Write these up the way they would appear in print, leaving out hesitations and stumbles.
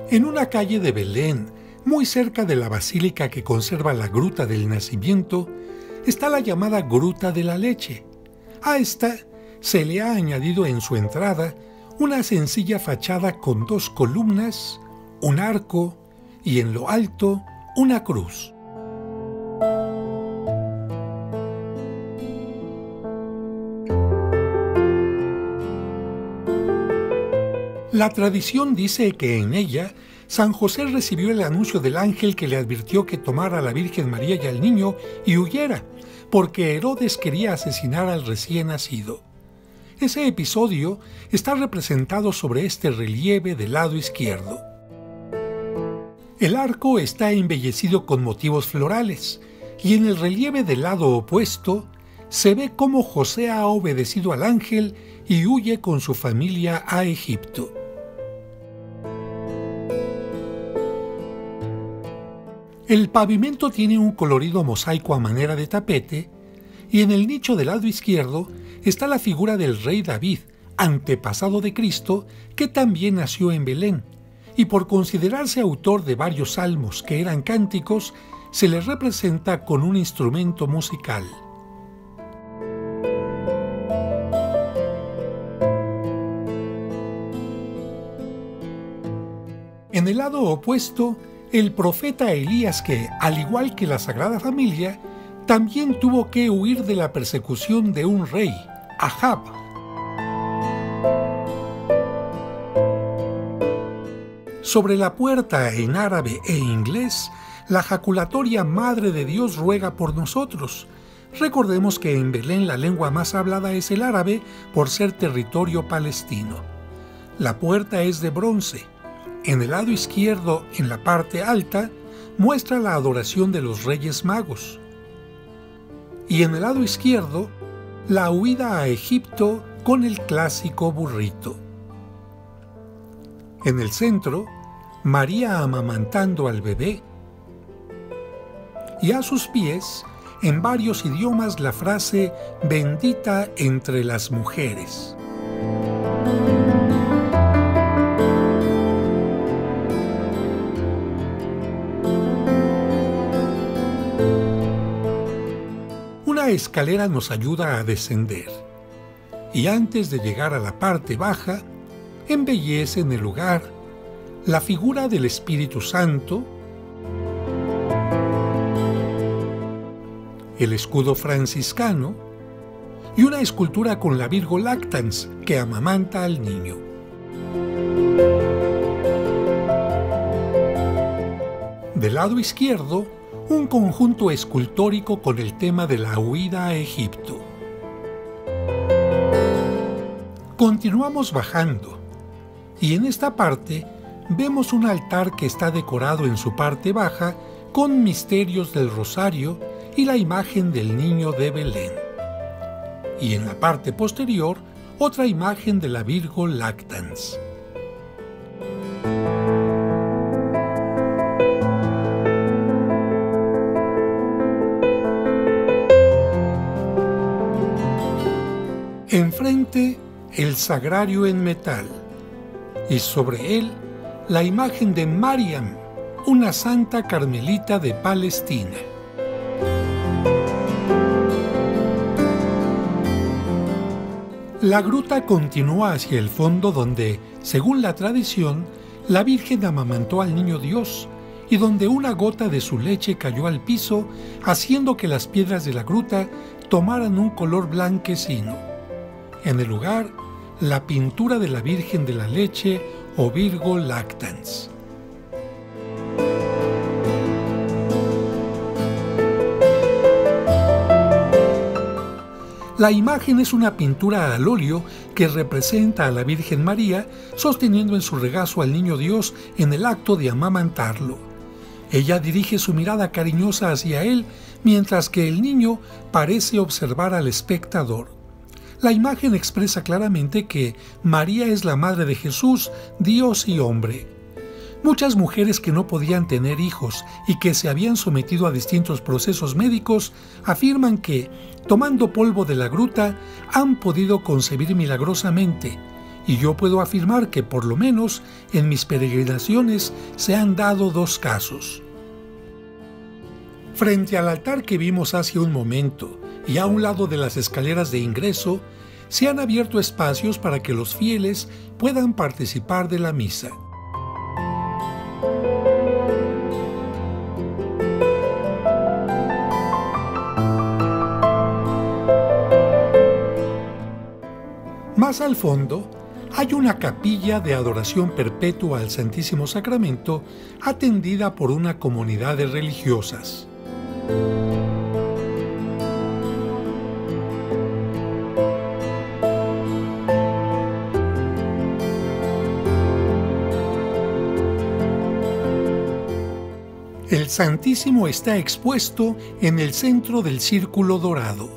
En una calle de Belén, muy cerca de la basílica que conserva la Gruta del Nacimiento, está la llamada Gruta de la Leche. A esta se le ha añadido en su entrada una sencilla fachada con 2 columnas, un arco y en lo alto una cruz. La tradición dice que en ella San José recibió el anuncio del ángel que le advirtió que tomara a la Virgen María y al niño y huyera, porque Herodes quería asesinar al recién nacido. Ese episodio está representado sobre este relieve del lado izquierdo. El arco está embellecido con motivos florales, y en el relieve del lado opuesto se ve cómo José ha obedecido al ángel y huye con su familia a Egipto. El pavimento tiene un colorido mosaico a manera de tapete, y en el nicho del lado izquierdo está la figura del rey David, antepasado de Cristo, que también nació en Belén, y por considerarse autor de varios salmos que eran cánticos, se le representa con un instrumento musical. En el lado opuesto, el profeta Elías que, al igual que la Sagrada Familia, también tuvo que huir de la persecución de un rey, Ahab. Sobre la puerta en árabe e inglés, la jaculatoria Madre de Dios ruega por nosotros. Recordemos que en Belén la lengua más hablada es el árabe por ser territorio palestino. La puerta es de bronce. En el lado izquierdo, en la parte alta, muestra la adoración de los Reyes Magos. Y en el lado izquierdo, la huida a Egipto con el clásico burrito. En el centro, María amamantando al bebé. Y a sus pies, en varios idiomas, la frase «bendita entre las mujeres». Una escalera nos ayuda a descender, y antes de llegar a la parte baja, embellece en el lugar la figura del Espíritu Santo, el escudo franciscano y una escultura con la Virgo Lactans que amamanta al niño. Del lado izquierdo, un conjunto escultórico con el tema de la huida a Egipto. Continuamos bajando, y en esta parte vemos un altar que está decorado en su parte baja con misterios del rosario y la imagen del niño de Belén. Y en la parte posterior, otra imagen de la Virgo Lactans. Enfrente, el sagrario en metal, y sobre él, la imagen de Mariam, una santa carmelita de Palestina. La gruta continúa hacia el fondo donde, según la tradición, la Virgen amamantó al niño Dios y donde una gota de su leche cayó al piso, haciendo que las piedras de la gruta tomaran un color blanquecino. En el lugar, la pintura de la Virgen de la Leche o Virgo Lactans. La imagen es una pintura al óleo que representa a la Virgen María sosteniendo en su regazo al niño Dios en el acto de amamantarlo. Ella dirige su mirada cariñosa hacia él, mientras que el niño parece observar al espectador. La imagen expresa claramente que María es la madre de Jesús, Dios y hombre. Muchas mujeres que no podían tener hijos y que se habían sometido a distintos procesos médicos afirman que, tomando polvo de la gruta, han podido concebir milagrosamente, y yo puedo afirmar que por lo menos en mis peregrinaciones se han dado 2 casos. Frente al altar que vimos hace un momento y a un lado de las escaleras de ingreso, se han abierto espacios para que los fieles puedan participar de la misa. Más al fondo, hay una capilla de adoración perpetua al Santísimo Sacramento atendida por una comunidad de religiosas. El Santísimo está expuesto en el centro del círculo dorado.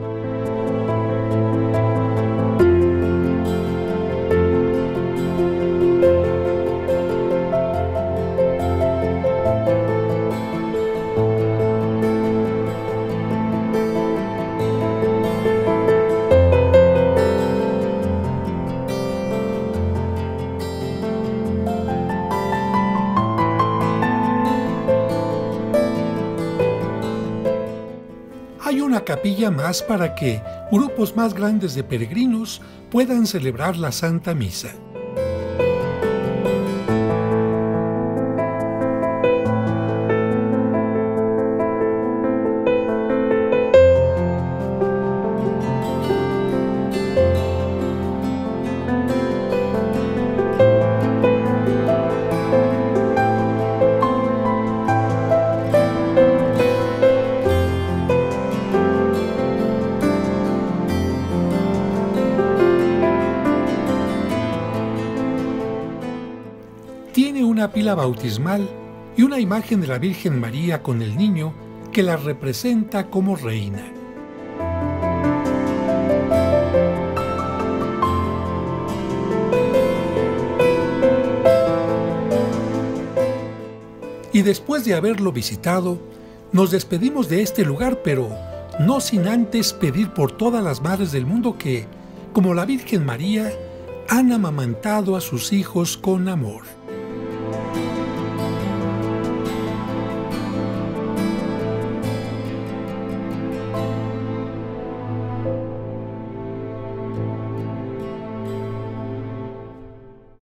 Hay una capilla más para que grupos más grandes de peregrinos puedan celebrar la Santa Misa. Tiene una pila bautismal y una imagen de la Virgen María con el niño que la representa como reina. Y después de haberlo visitado, nos despedimos de este lugar, pero no sin antes pedir por todas las madres del mundo que, como la Virgen María, han amamantado a sus hijos con amor.